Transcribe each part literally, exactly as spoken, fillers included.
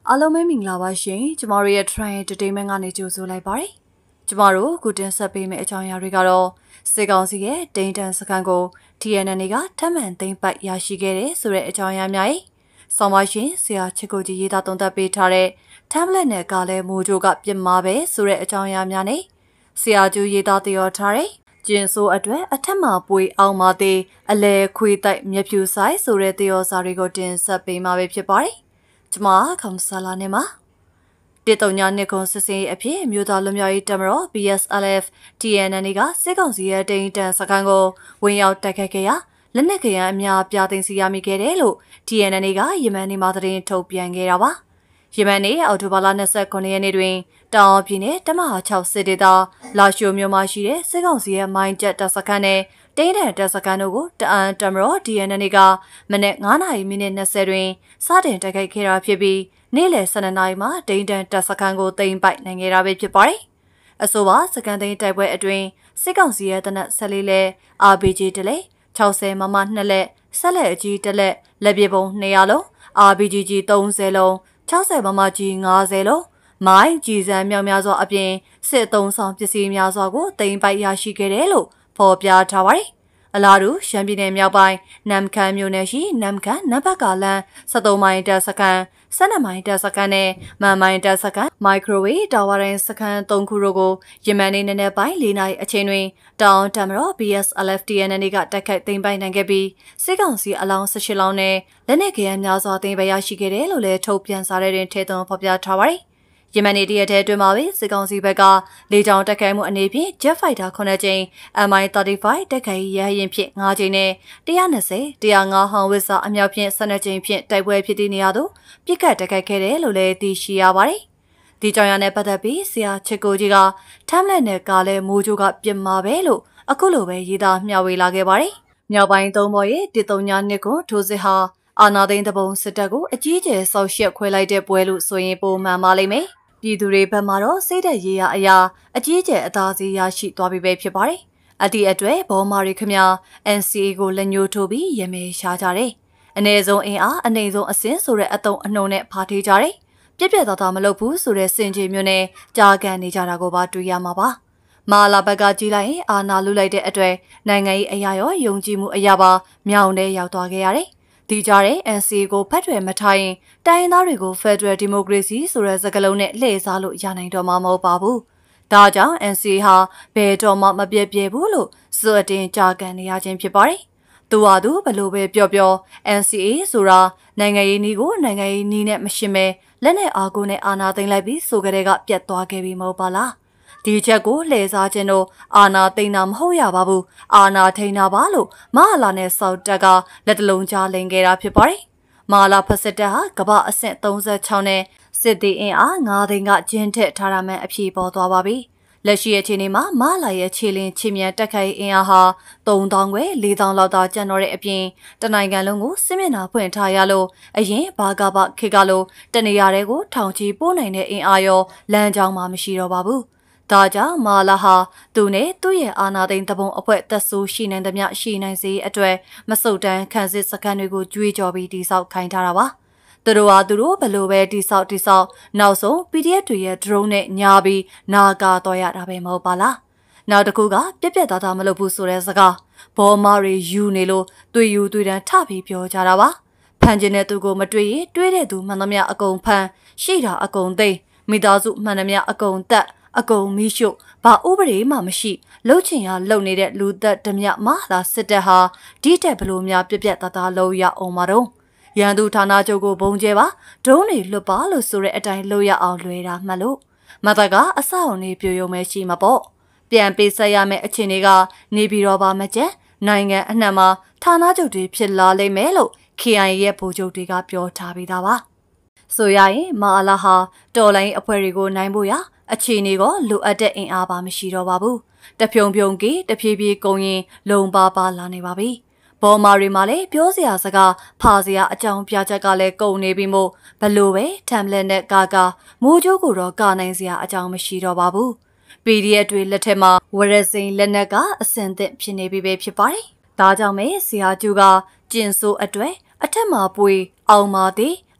အားလုံးပဲမင်္ဂလာပါရှင်ကျမတို့ရဲ့ Trian Entertainment ကနေကြိုဆိုလိုက်ပါတယ်ကျမတို့ခုတင်ဆက်ပေးမယ့်အကြောင်းအရာတွေကတော့စေကောင်စီရဲ့ဒိန်တန်စကန်ကို T N N ကထပ်မံသိမ်းပိုက်ရရှိခဲ့တဲ့ဆိုတဲ့အကြောင်းအရာများ။ဆောင်းပါရှင်ဆရာချစ်ကိုကြီးရေးသားသုံးသပ်ပေးထားတဲ့ tablet နဲ့ကလည်းမိုးကြိုးကပြစ်မှာပဲဆိုတဲ့အကြောင်းအရာများနဲ့ဆရာကျူရေးသားတည်ထားတဲ့ကျင်ဆိုးအတွက်အထက်မှာပွေအောင်ပါသေးအလဲခွေတိုက်မြဖြူဆိုင်ဆိုတဲ့တည်စာတွေကိုတင်ဆက်ပေးမှာပဲဖြစ်ပါတယ်။ကျမခေါင်းစာလာနေမှာတေတုံညာနှစ်ခွန်စစ်စင်အဖြစ်မြို့သားလူမျိုးရေးတမတော် B S L F T N N ကစစ်ကောင်စီရဲ့ဒိန်တန်စကန်ကိုဝင်ရောက်တိုက်ခိုက်ခဲ့ရာလက်နက်ခဲယမ်းအများပြသိမ်းစီရမိခဲ့တယ်လို့ T N N ကယမန်နေမှာသတင်းထုတ်ပြန်ခဲ့တာပါ။ယမန်နေအော်တိုဘာလ၂၉ရက်နေ့တွင်တောင်ပြည်နယ်တမဟာ၆စစ်ဒေသလာရှိုမြို့မှာရှိတဲ့စစ်ကောင်စီရဲ့မိုင်းကျက်တပ်စခန်းနဲ့တိန်းတန်တပ်စခန်းတို့ကိုတအန်တမတော် T N N ကမနေ့နဂနာရီမိနစ်၂၀တွင်စတင်တိုက်ခိုက်ခဲ့တာဖြစ်ပြီးနေ့လယ်၁၂နာရီမှာဒိန်တန်တပ်စခန်းကိုသိမ်းပိုက်နိုင်ခဲ့တာပဲဖြစ်ပါတယ်။အဆိုပါစကန်သိန်းတိုက်ပွဲအတွင်းစစ်ကောင်စီရဲ့တနက်၁၄လက် R P G တလက်၆၀မမ၂လက်ဆက်လက်အကြီးတလက်လက်ပြေပုံ၂ရာလုံး R P G ကြီး၃၀လုံး၆၀မမကြီး၅၀လုံးမိုင်းကြီးစံမြောက်များစွာအပြင်စစ်သုံးဆောင်ပစ္စည်းများစွာကိုသိမ်းပိုက်ရရှိခဲ့တယ်လို့ဖော်ပြထားပါတယ်။အလားတူရှမ်းပြည်နယ်မြောက်ပိုင်းနမ်ခမ်းမြို့နယ်ရှိနမ်ခမ်းနဘက်ကလန်၁၃မိုင်တပ်စခန်း၁၂မိုင်တပ်စခန်းနဲ့မန်မိုင်တပ်စခန်းမိုက်ခရိုဝေးတာဝါရင်စခန်း၃ခုတို့ကိုယမန်နေ့နေ့နဲ့ပိုင်း၄နာရီအချိန်တွင်တောင်တမတော် B S L F T N N ကတိုက်ခိုက်သိမ်းပိုက်နိုင်ခဲ့ပြီးစစ်ကောင်စီအလောင်း၁၈လောင်းနဲ့လက်နက်ခဲယမ်းများစွာသိမ်းပိုက်ရရှိခဲ့တယ်လို့လည်းထုတ်ပြန်စာထဲတွင်ထည့်သွင်းဖော်ပြထားပါတယ်။ယမန်နေ့တရက်ထဲအတွင်းမှာပဲစစ်ကောင်စီဘက်ကလေကြောင်းတိုက်ခိုက်မှုအနေဖြင့် Jet Fighter ခုနှစ်ကြိမ် M I thirty-five တိုက်ခိုက်ရဟရင်ဖြင့်၅ကြိမ်နဲ့one twenty one oh fiveဟောင်ဝစ်စာအမြောက်ဖြင့်၁၂ကြိမ်ဖြင့်တိုက်ပွဲဖြစ်သည့်နေရာသို့ပြစ်ခတ်တိုက်ခိုက်ခဲ့တယ်လို့လည်းသိရှိရပါတယ်။ဒီကြောင့်ရတဲ့ပတ်သက်ပြီးဆရာချစ်ကိုကြီးက tablet နဲ့ကလည်းမိုးကြိုးကပြစ်မှာပဲလို့အခုလိုပဲရေးသားမျှဝေလာခဲ့ပါတယ်။မြောက်ပိုင်းသုံးဘော်ရဲ့တစ်သုံးညာနှစ်ကိုထိုးစစ်ဟာအာနာသိန်းတပုံစစ်တပ်ကိုအကြီးကျယ်ဆောက်ရှက်ခွဲလိုက်တဲ့ပွဲလို့ဆိုရင်ပုံမှန်ပါလိမ့်မယ်။ပြည်သူတွေဘက်မှာတော့စိတ်သက်ရေးရအရာအကြီးကျယ်အသာစီးရရှိသွားပြီပဲဖြစ်ပါတယ်။အတီအတွေ့ဘောမာရီခမ N C A ကိုလက်ညှိုးထိုးပြီးရမဲရှားကြတယ်။အ ਨੇ ဆုံးအင်အားအနှိမ်ဆုံးအစင်းဆိုတဲ့အတုံးအနှုံနဲ့ဖာထေးကြတယ်။ပြက်ပြက်သားသားမလုပ်ဘူးဆိုတဲ့စင်ကြေမျိုးနဲ့ကြားကန်နေကြတာကိုပါတွေ့ရမှာပါ။မာလာဘက်ကကြီးလိုက်ရင်အာနာလူလိုက်တဲ့အတွက်နိုင်ငံရေးအရာရောယုံကြည်မှုအရာပါမြောင်တဲ့ရောက်သွားခဲ့ရတယ်။ဒီကြတဲ့ N C A ကိုဖတ်ထွယ်မထားရင်တိုင်းသားတွေကို Federal Democracy ဆိုတဲ့စကားလုံးနဲ့လှည့်စားလို့ရနိုင်တော့မှာမဟုတ်ပါဘူး။ဒါကြောင့် N C A ဟာဘယ်တော့မှမပြည့်ပြည့်ဘူးလို့စွတ်တင်ကြကန်နေရခြင်းဖြစ်ပါတယ်။သူဟာသူဘလို့ပဲပြောပြော N C A ဆိုတာနိုင်ငံရေးနည်းကိုနိုင်ငံရေးနည်းနဲ့မရှင်းမဲလက်နဲ့အာကိုနဲ့အာနာသိမ့်လိုက်ပြီးဆိုကြတဲ့ကပြတ်သွားခဲ့ပြီမဟုတ်ပါလား။ဒီချက်ကိုလှည့်စားခြင်းတို့အာနာသိမ့်တာမဟုတ်ရပါဘူးအာနာထိန်တာပါလို့မဟာလာနဲ့စောက်တက်ကလက်တလုံးကြားလိန်ခဲ့တာဖြစ်ပါတယ်မဟာလာဖက်စစ်တပ်ဟာကမ္ဘာအဆင့်၃၆နဲ့စစ်တီအင်အား၅သိန်းကကျင်းထက်ထားရမှန်းအပြေပေါ်သွားပါပြီလက်ရှိအခြေအနေမှာမဟာလာရဲ့ခြေလင်းခြေမြန်တက်ခိုင်အင်အားဟာ၃သောင်းခွဲ၄သောင်းလောက်သာကျန်တော့တဲ့အပြင်တနိုင်ငံလုံးကိုစစ်မျက်နှာဖွင့်ထားရလို့အရင်ဘာကဘခေကလို့တနေရာတွေကိုထောင်ချီပို့နိုင်တဲ့အင်အားရောလမ်းကြောင်းမှမရှိတော့ပါဘူးဒါကြောင့်မာလာဟာသူနဲ့သူ့ရဲ့အာနာသိန်းတပုံအဖွဲ့သက်ဆိုးရှိနိုင်သမျှရှိနိုင်စေအတွက်မစုတ်တမ်းခံစစ်စခန်းတွေကိုကြွေးကြော်ပြီးတိစောက်ခိုင်းထားတာပါသူတို့ဟာသူတို့ဘလို့ပဲတိစောက်တိစောက်နောက်ဆုံး P D F တွေရဲ့ drone နဲ့ညာပြီးနာကာတော့ရတာပဲမဟုတ်ပါလားနောက်တစ်ခုကပြက်ပြက်သားသားမလုပ်ဘူးဆိုတဲ့စကားဘောမာရီယူနေလို့တွေ့ယူတွေ့တန်းထပြီးပြောကြတာပါဖန်ကျင်တဲ့သူကိုမတွေ့ရင်တွေးတဲ့သူမှန်သမျှအကုန်ဖန်ရှိတာအကုန်သိမိသားစုမှန်သမျှအကုန်တက်အကုန်မီးရှို့ဘာဥပဒေမှမရှိလှုပ်ချင်ရလှုပ်နေတဲ့လူသက်ဓမြမလာစစ်တပ်ဟာဒီတက်ဘလို့များပြက်ပြက်သားသားလှုပ်ရအောင်ပါတော့ရန်သူဌာနချုပ်ကိုဘုံကျဲပါဒုံးတွေလွတ်ပါလို့ဆိုတဲ့အတိုင်းလှုပ်ရအောင်လွယ်တာမှတ်လို့မတကအဆောက်အုံတွေပြိုယုံမဲရှိမှာပေါ့ပြန်ပေးဆက်ရမယ့်အခြေအနေကနေပြီးတော့ပါမကျန်နိုင်ငံအနှံ့မှာဌာနချုပ်တွေဖြစ်လာလိမ့်မယ်လို့ K I A ရဲ့ဗိုလ်ချုပ်တွေကပြောထားပြီးသားပါဆိုရရင်မာအလာဟာတော်လိုင်းအဖွဲ့တွေကိုနိုင်ဖို့ရအခြေအနေကလိုအပ်တဲ့အင်အားပါမရှိတော့ပါဘူးတဖြုံဖြုံကြီးတဖြည်းဖြည်းကုန်ရင်လုံပါပါလာနေပါပြီဘောမာရီမှာလည်းပြောစရာစကားဖာစရာအကြောင်းပြချက်ကလည်းကုန်နေပြီမို့ဘလို့ပဲထမ်လက်နဲ့ကာကာမိုးကြိုးကိုတော့ကာနိုင်စရာအကြောင်းမရှိတော့ပါဘူး P D F တွေလက်ထက်မှာဝရစိန်လက်နက်ကအစင်သင့်ဖြစ်နေပြီပဲဖြစ်ပါတယ်ဒါကြောင့်ပဲဆရာကျူကကျင်ဆိုးအတွက်အထက်မှာပွေအောင်ပါသည်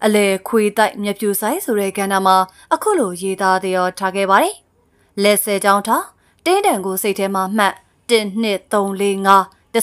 အလဲခွေတိုက်မြပြူဆိုင်ဆိုတဲ့ကဏ္ဍမှာအခုလိုရေးသားတရောထားခဲ့ပါတယ်။လက်ဆယ်ချောင်းထားတင်းတန်ကိုစိတ်ထဲမှာမှတ်1 2 3 4 5 10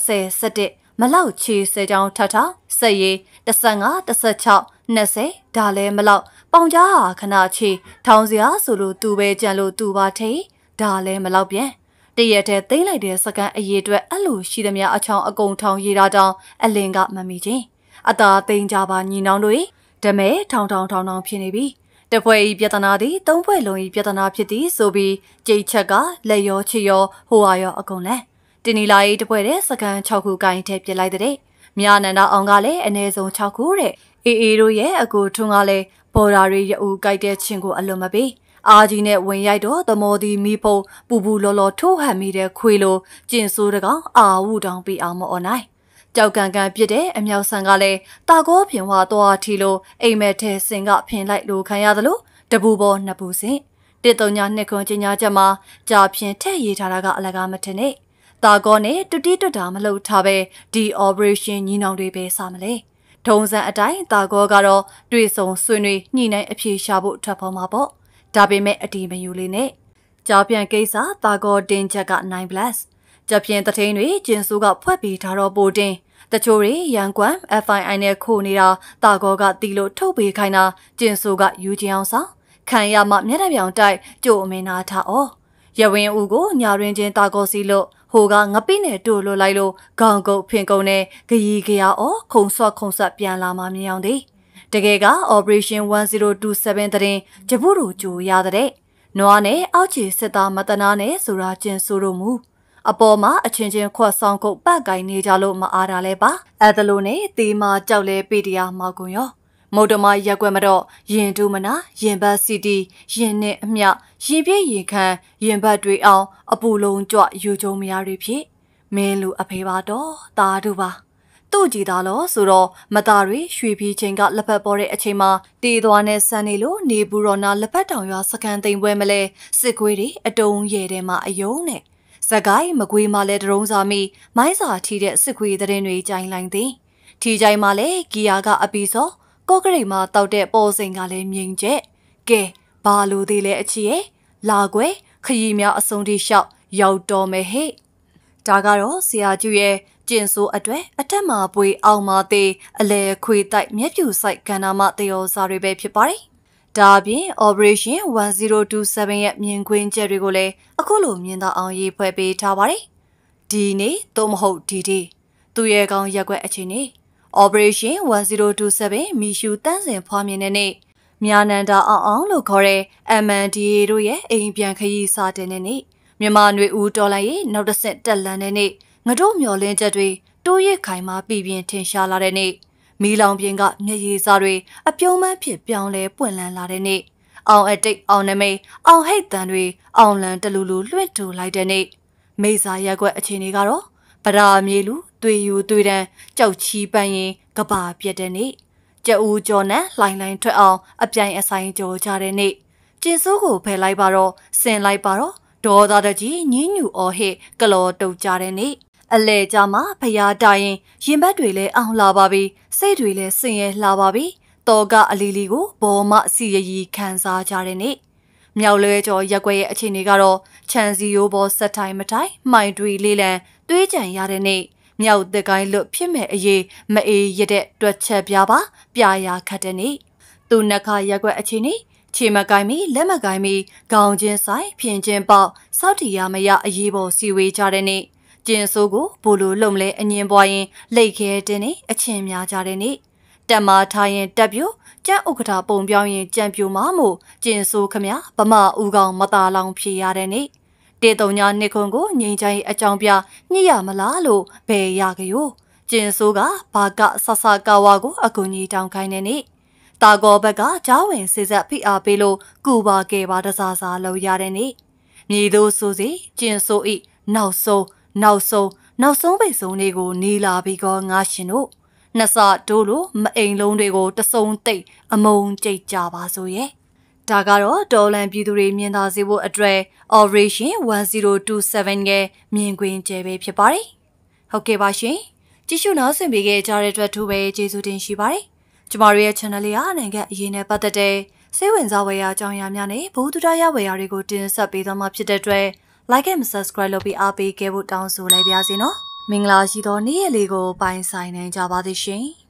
11မလောက်ချေဆယ်ချောင်းထပ်ထားဆက်ရည်15 16 20ဒါလဲမလောက်ပေါင်ကြားဟာခဏချေထောင်စရာဆိုလို့သူပဲကြံလို့သူပါထိဒါလဲမလောက်ပြန်တရက်တည်းသိမ့်လိုက်တဲ့စကန်အရေးအတွက်အဲ့လိုရှိသမျှအချောင်းအကုန်ထောင်ရတာတောင်အလင်ကမမီချင်းအသာသိမ့်ကြပါညီနောင်တို့ဓမဲထောင်ထောင်ထောင်ထောင်ဖြစ်နေပြီတပွဲဤပြဿနာသည်သုံးပွဲလုံးဤပြဿနာဖြစ်သည်ဆိုပြီးကြိတ်ချက်ကလက်ရောချီရောဟိုဟာရောအကုန်လဲတင်နီလာဤတပွဲတဲ့စကန်၆ခုကိုင်းထည့်ပြလိုက်တဲ့မြာနန္ဒအောင်ကလည်းအနည်းဆုံး၆ခုတဲ့အေးအေးတို့ရဲ့အကူထွန်းကလည်းဘော်ဒါရီရအူကြိုက်တဲ့ချင်းကိုအလွန်မပေးအာကြီးနဲ့ဝင်ရိုက်တော့သမော်ဒီမီဖုံပူပူလော်လော်ထိုးဟန်မိတဲ့ခွေလိုကျင်ဆိုးတကောင်အာဝူတောင်ပြအောင်မអော်နိုင်ကြောက်ကန်ကန်ပြစ်တဲ့အမြောက်ဆန်ကလည်းတာကောဖြင်ဝါသွားထီလို့အိမ်မက်ထဲစင်ကဖင်လိုက်လို့ခံရသလိုတပူပေါ်နှစ်ပူစင်တစ်တုံညာနှစ်ခွန်ကျညာချက်မှာကြာဖြင်ထက်ရေးထားတာကအလကားမထင်နဲ့တာကောနဲ့တူတီတွတ်တာမလုပ်ထားပဲဒီ operation ညီနောင်တွေပဲစမလဲထုံစံအတိုင်းတာကောကတော့တွေ့ဆုံဆွေးနွေးညှိနှိုင်းအပြေရှာဖို့ထွက်ပေါ်မှာပေါ့ဒါပေမဲ့အတီမယူလေးနဲ့ကြောက်ပြန်ကိစ္စတာကောတင်ချက်ကnine plusကြပြင်းတထိန်တွေကျင်းစိုးကဖွက်ပြီးထားတော့ပိုတင်တချို့တွေရန်ကွမ် F I I နဲ့ခိုနေတာတာကောကတီလို့ထုတ်ပေးခိုင်းတာကျင်းစိုးကယူချင်အောင်ဆောင်ခံရမှမျက်နှာပြောင်တိုက်ကြိုအမင်းနာထားဩရဝင်းဦးကိုညာရင်းချင်းတာကောစီလို့ဟိုကငပိနဲ့တို့လို့လိုက်လို့ခေါင်ကုတ်ဖင်ကုန်းနဲ့ဂရီကရဩခုံဆွတ်ခုံဆွတ်ပြန်လာမှမြင်အောင်သည်တကယ်က operation one zero two seven တရင်ဂျပုတို့ကြိုရတဲ့နွားနဲ့အောက်ချီစစ်သားမတနာနဲ့ဆိုတာကျင်းဆိုတို့မူအပေါ်မှာအချင်းချင်းခွတ်ဆောင်ကုတ်ပတ်ကိုင်နေကြလို့မအားတာလဲပါအဲ့ဒါလို့နဲ့တေးမကြောက်လဲပေတရားမောက်ကွန်ရောမုတ်တမရက်ွက်မတော့ရင်တူမနာရင်ဘတ်စီတီရင်နဲ့အမျှရင်ပြည့်ရင်ခမ်းရင်ဘတ်တွေအောင်အပူလုံးကြွယူကြုံမရတွေဖြစ်မင်းလူအဖေပါတော့တာတို့ပါသူ့ကြည်သားလို့ဆိုတော့မသားတွေရွှေပြီးချင်းကလက်ဖက်ပေါ်တဲ့အချိန်မှာတေးသွားနဲ့ဆန်နေလို့နေဘူးရောနာလက်ဖက်တောင်ရွာစကန်သိမ်ပွဲမလဲစစ်ခွေးတွေအတုံးရဲထဲမှာအယုံနဲ့စကိုင်းမကွေးမှလည်းတရုံးစာမိမိုင်းစာထီတဲ့စစ်ခွေးတဲ့တွေကြိုင်လိုက်သည်ထီကြိုင်မှလည်းဂီယာကအပီစောကော့ကရိတ်မှာတောက်တဲ့ပေါ်စိန်ကလည်းမြင်ကျက်ကဲဘာလို့သေးလဲအချီရဲ့လာကွယ်ခရီးများအစုံတိလျှောက်ရောက်တော်မယ်ဟဲ့ဒါကတော့ဆရာကျူရဲ့ကျင်ဆိုးအတွက်အထက်မှာပွေအောင်မသေးအလဲခွေတိုက်မျက်ပြူဆိုင်ကဏ္ဍမှာတယောစာတွေပဲဖြစ်ပါတယ်ဒါအပြင် operation one zero two seven ရဲ့မြင်ကွင်းချက်တွေကိုလည်းအခုလိုမြင်သာအောင်ရေးဖွဲ့ပေးထားပါတယ်ဒီနေ့သို့မဟုတ်ဒီဒီသူရဲ့ကောင်ရက်ွက်အချင်းနေ operation one zero two seven မီရှူတန်းစင်ဖွားမြင်တဲ့နေ့မြန်နန္ဒအောင်အောင်လို့ခေါ်တဲ့ M N D A တို့ရဲ့အိမ်ပြန်ခရီးစားတဲ့နေ့မြန်မာနွေဦးတော်လိုက်ရဲ့နောက်တစ်ဆက်တက်လန်းတဲ့နေ့ငတို့မျောလင်းချက်တွေတိုးရခိုင်မှာပြည်ပြင်းထင်ရှားလာတဲ့နေ့မီလောင်ပြင်းကမျက်ရည်စားတွေအပြုံးမဖြစ်ပြောင်းလဲပွင့်လန်းလာတဲ့နေ့အောင်အတိတ်အောင်နမိတ်အောင်ဟိတ်တန်တွေအောင်လန်တလူလူလွှင့်ထူလိုက်တဲ့နေ့မိစာရက်ွက်အခြေအနေကတော့ဗရာမြေလူတွေယူတွေတန်းကြောက်ချီပန်းရင်ကဘာပြက်တဲ့နေ့ကြအူးကြော်နန်းလှိုင်းလှိုင်းထွက်အောင်အပြိုင်အဆိုင်ကြော်ကြတဲ့နေ့ကျင်းစိုးကိုဖယ်လိုက်ပါတော့ဆင်လိုက်ပါတော့ဒေါ်သားတကြီးညင်းညူအော်ဟစ်ကလော်တုတ်ကြတဲ့နေ့အလဲကြမှာဖျားတိုင်ရင်ရင်ဘတ်တွေလည်းအောင်လာပါပြီစိတ်တွေလည်းစင်ရဲလာပါပြီတော်ကအလီလီကိုဘောမစီရရီခံစားကြတဲ့နေ့မြောက်လွဲကျော်ရက်ွက်ရဲ့အခြေအနေကတော့ခြံစီရိုးပေါ်ဆက်ထိုင်မထိုင်မှိုင်တွေလေးလံတွေးကြံရတဲ့နေ့မြောက်တကိုင်းလွတ်ဖြစ်မဲ့အရေးမအေးရတဲ့တွက်ချက်ပြပါပြရာခတ်တဲ့နေ့သူနှက်ခရက်ွက်အခြေအနေချေမကိုင်းမီလက်မကိုင်းမီခေါင်းချင်းဆိုင်ဖြင်ချင်းပေါက်စောက်တီရမရအရေးပေါ်စီဝေးကြတဲ့နေ့ကျင်းဆိုးကိုဘိုလိုလုံလဲအငင်းပွားရင်လိတ်ခဲတင်းနေအချင်းများကြတဲ့နေ့တက်မာထားရင်တက်ပြိုကြက်ဥက္ကဋပုံပြောင်းရင်ကြံပြိုမမို့ကျင်းဆိုးခမဗမာဦးကောင်မตาလောင်ဖြေရတဲ့နေ့တေတုံညာနှစ်ခွန်ကိုငိမ့်ချိုင်းအကြောင်းပြညှိရမလားလို့ဘယ်ရကြရောကျင်းဆိုးကဘာကဆဆကာဝါကိုအကူကြီးတောင်းခိုင်းတဲ့နေ့တာကောဘက်ကဂျားဝင်စေဆက်ဖိအားပေးလို့ကူပါကေပါတစားစားလောက်ရတဲ့နေ့မြေတို့ဆိုစီကျင်းဆိုးဤနောက်ဆုံးနောက်ဆုံးနောက်ဆုံးပိတ်ဆုံးလေးကိုနေလာပြီးကောငါရှင်တို့နှစ်စတို့လိုမအိမ်လုံးတွေကိုတဆုံတိတ်အမုံကြိတ်ကြပါဆိုရဲ့ဒါကတော့ဒေါ်လန်ပြည်သူတွေမြင်သာစေဖို့အတွက် operation one zero two seven ရဲ့မြင်ကွင်းကျဲပဲဖြစ်ပါတယ်ဟုတ်ကဲ့ပါရှင်ကြည့်ရှုနားဆင်ပေးခဲ့ကြတဲ့အတွက်ထိုးပဲကျေးဇူးတင်ရှိပါတယ်ကျမတို့ရဲ့ channel လေးဟာနိုင်ငံအရေးနဲ့ပတ်သက်တဲ့စိတ်ဝင်စားဖွယ်ရာအကြောင်းအရာများနဲ့ဘုဒ္ဓတရားဝယ်ရာတွေကိုတင်ဆက်ပေးသွားမှာဖြစ်တဲ့အတွက် like and subscribe လုပ်ပြီးအားပေးခဲ့ဖို့တောင်းဆိုလိုက်ပါရစေနော်မင်္ဂလာရှိသောနေ့ရက်လေးကိုပိုင်ဆိုင်နိုင်ကြပါသည်ရှင်